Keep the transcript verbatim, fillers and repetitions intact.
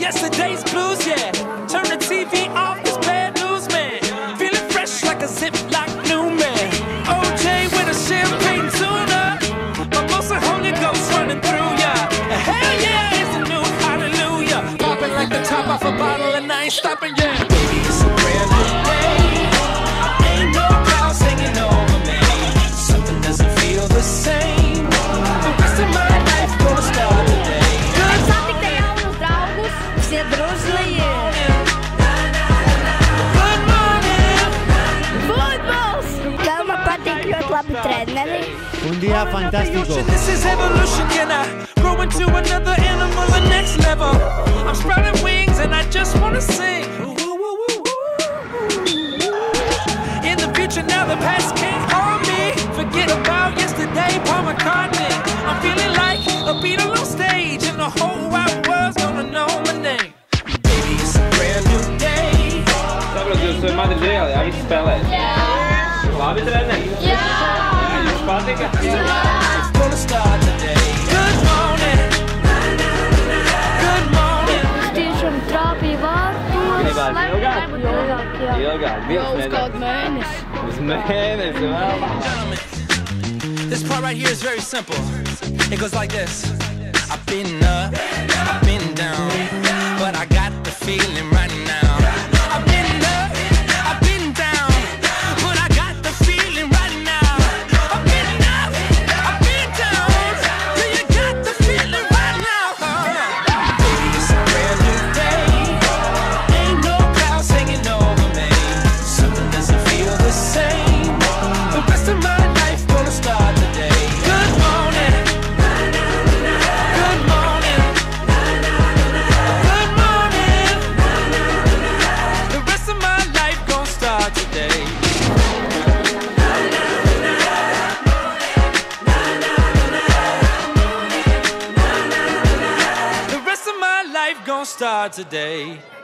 yesterday's blues, yeah. Turn the T V off, it's bad news, man. Feeling fresh like a Ziploc new man. O J with a champagne tuna. Mimosa Holy Ghost running through ya. Hell yeah, it's a new hallelujah. Popping like the top off a bottle and I ain't stopping yet. Baby, it's a brand new day. Ain't no clouds hanging over me. Something doesn't feel the same. The rest of my life gonna start today. Все дружные. Good morning. Footballs. Calma, patīk ļoti labi treneri. Un día fantástico. This is evolution, can I grow into another animal, the next level? I'm sprouting wings and I just wanna sing. In the future now, the past can't harm me. Forget about yesterday, Paul McCartney. I'm feeling like a Beatle on stage, and the whole wide world's gonna know my name. Baby, it's a brand new day. Saprotu, jūs ar mani reāli, jā, visi spēlēs? Jā! Labi treneri? Jā! Jā, jums patika? Jā! It's gonna start today. Good morning. Good morning. Tiešām trāpīja vārtos. Gribētu ilgāk? Ilgāk, jā. Ilgāk, divas Uz nedēļas. kādu mēnesi. Uz mēnesi vēl. This part right here is very simple. It goes like this. I've been up, I've been down, but I got the feeling right now. I've been up, I've been down, but I got the feeling right now. I've been up, I've been down, do you got the feeling right now? Baby, it's a brand new day. Ain't no clouds hanging over me. Something doesn't feel the same. The rest of my life gonna start today. Good morning. Good morning. Good morning. The rest of my life gonna start today. The rest of my life gonna start today.